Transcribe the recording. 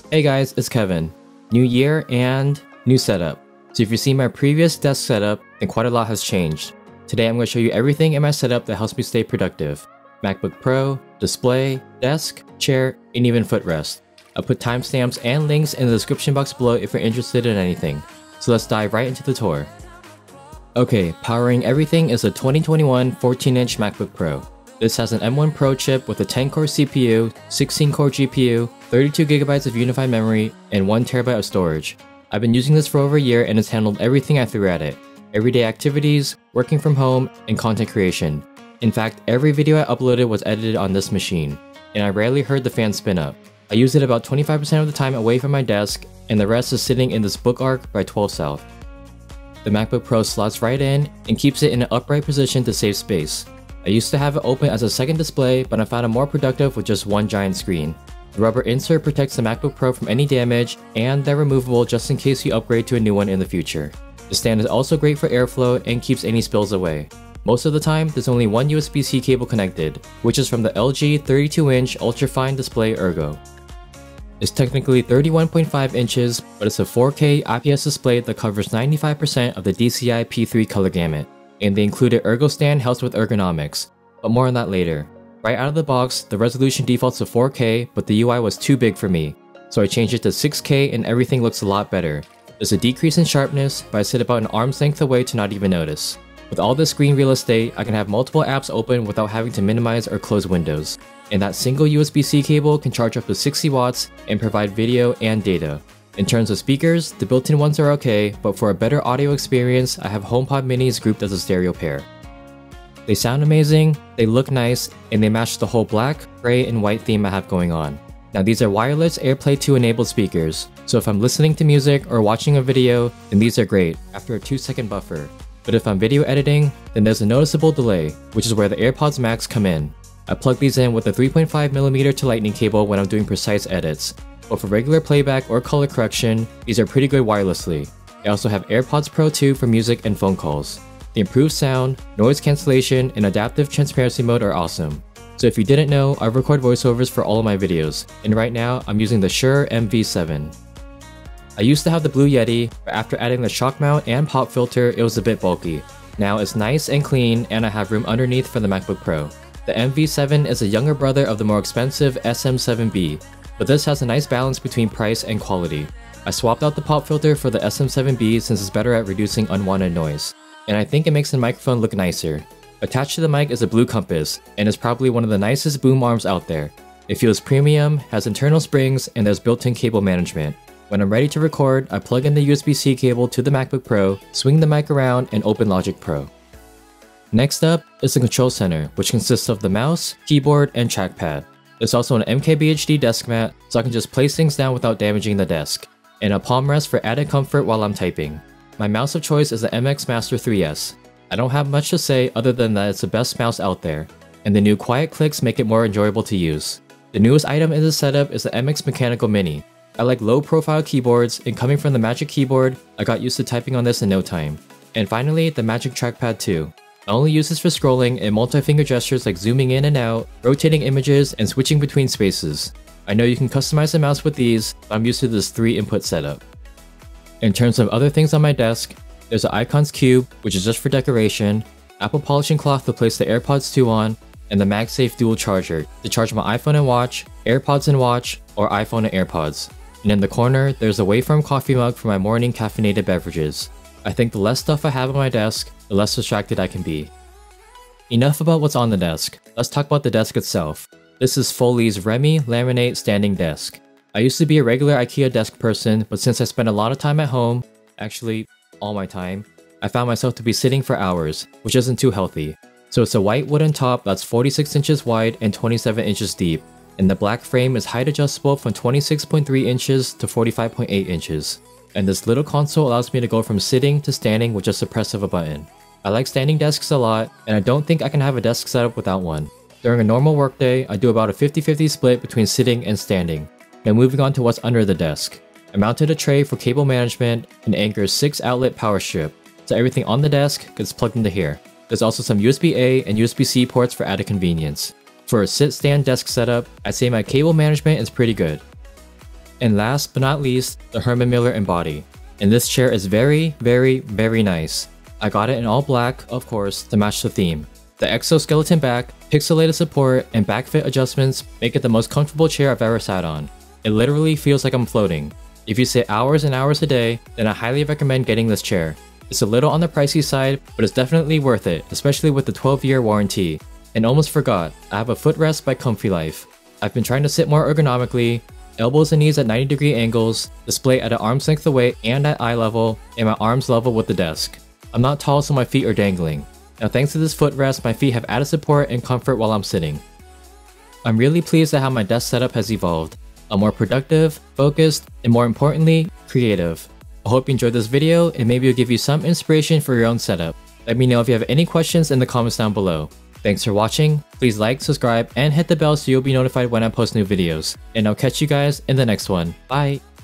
Hey guys, it's Kevin. New year and new setup. So if you've seen my previous desk setup, then quite a lot has changed. Today I'm going to show you everything in my setup that helps me stay productive. MacBook Pro, display, desk, chair, and even footrest. I'll put timestamps and links in the description box below if you're interested in anything. So let's dive right into the tour. Okay, powering everything is a 2021 14-inch MacBook Pro. This has an M1 Pro chip with a 10-core CPU, 16-core GPU, 32GB of unified memory, and 1TB of storage. I've been using this for over a year and it's handled everything I threw at it. Everyday activities, working from home, and content creation. In fact, every video I uploaded was edited on this machine, and I rarely heard the fan spin up. I use it about 25% of the time away from my desk, and the rest is sitting in this book arc by 12 South. The MacBook Pro slots right in and keeps it in an upright position to save space. I used to have it open as a second display, but I found it more productive with just one giant screen. The rubber insert protects the MacBook Pro from any damage, and they're removable just in case you upgrade to a new one in the future. The stand is also great for airflow and keeps any spills away. Most of the time, there's only one USB-C cable connected, which is from the LG 32-inch ultra-fine display Ergo. It's technically 31.5 inches, but it's a 4K IPS display that covers 95% of the DCI P3 color gamut. And the included Ergo stand helps with ergonomics, but more on that later. Right out of the box, the resolution defaults to 4K, but the UI was too big for me, so I changed it to 6K and everything looks a lot better. There's a decrease in sharpness, but I sit about an arm's length away to not even notice. With all this screen real estate, I can have multiple apps open without having to minimize or close windows. And that single USB-C cable can charge up to 60 watts and provide video and data. In terms of speakers, the built-in ones are okay, but for a better audio experience, I have HomePod minis grouped as a stereo pair. They sound amazing, they look nice, and they match the whole black, gray, and white theme I have going on. Now these are wireless AirPlay 2 enabled speakers, so if I'm listening to music or watching a video, then these are great, after a 2-second buffer. But if I'm video editing, then there's a noticeable delay, which is where the AirPods Max come in. I plug these in with a 3.5mm to lightning cable when I'm doing precise edits. But for regular playback or color correction, these are pretty good wirelessly. I also have AirPods Pro 2 for music and phone calls. The improved sound, noise cancellation, and adaptive transparency mode are awesome. So if you didn't know, I record voiceovers for all of my videos, and right now I'm using the Shure MV7. I used to have the Blue Yeti, but after adding the shock mount and pop filter, it was a bit bulky. Now it's nice and clean, and I have room underneath for the MacBook Pro. The MV7 is a younger brother of the more expensive SM7B, but this has a nice balance between price and quality. I swapped out the pop filter for the SM7B since it's better at reducing unwanted noise, and I think it makes the microphone look nicer. Attached to the mic is a Blue Compass, and is probably one of the nicest boom arms out there. It feels premium, has internal springs, and there's built-in cable management. When I'm ready to record, I plug in the USB-C cable to the MacBook Pro, swing the mic around, and open Logic Pro. Next up is the control center, which consists of the mouse, keyboard, and trackpad. There's also an MKBHD desk mat, so I can just place things down without damaging the desk, and a palm rest for added comfort while I'm typing. My mouse of choice is the MX Master 3S. I don't have much to say other than that it's the best mouse out there, and the new quiet clicks make it more enjoyable to use. The newest item in this setup is the MX Mechanical Mini. I like low-profile keyboards, and coming from the Magic Keyboard, I got used to typing on this in no time. And finally, the Magic Trackpad 2. I only use this for scrolling and multi-finger gestures like zooming in and out, rotating images, and switching between spaces. I know you can customize the mouse with these, but I'm used to this 3-input setup. In terms of other things on my desk, there's an Icons Cube, which is just for decoration, Apple polishing cloth to place the AirPods 2 on, and the MagSafe dual charger to charge my iPhone and watch, AirPods and watch, or iPhone and AirPods. And in the corner, there's a Waveform coffee mug for my morning caffeinated beverages. I think the less stuff I have on my desk, the less distracted I can be. Enough about what's on the desk, let's talk about the desk itself. This is Foley's Remy Laminate Standing Desk. I used to be a regular IKEA desk person, but since I spend a lot of time at home, actually all my time, I found myself to be sitting for hours, which isn't too healthy. So it's a white wooden top that's 46 inches wide and 27 inches deep, and the black frame is height adjustable from 26.3 inches to 45.8 inches. And this little console allows me to go from sitting to standing with just the press of a button. I like standing desks a lot, and I don't think I can have a desk setup without one. During a normal workday, I do about a 50-50 split between sitting and standing. Now moving on to what's under the desk. I mounted a tray for cable management and Anker's 6-outlet power strip, so everything on the desk gets plugged into here. There's also some USB-A and USB-C ports for added convenience. For a sit-stand desk setup, I'd say my cable management is pretty good. And last but not least, the Herman Miller Embody. And this chair is very, very, very nice. I got it in all black, of course, to match the theme. The exoskeleton back, pixelated support, and back fit adjustments make it the most comfortable chair I've ever sat on. It literally feels like I'm floating. If you sit hours and hours a day, then I highly recommend getting this chair. It's a little on the pricey side, but it's definitely worth it, especially with the 12-year warranty. And almost forgot, I have a footrest by Comfy Life. I've been trying to sit more ergonomically, elbows and knees at 90-degree angles, display at an arm's length away and at eye level, and my arms level with the desk. I'm not tall so my feet are dangling. Now thanks to this footrest, my feet have added support and comfort while I'm sitting. I'm really pleased at how my desk setup has evolved. I'm more productive, focused, and more importantly, creative. I hope you enjoyed this video and maybe it'll give you some inspiration for your own setup. Let me know if you have any questions in the comments down below. Thanks for watching, please like, subscribe, and hit the bell so you'll be notified when I post new videos. And I'll catch you guys in the next one. Bye!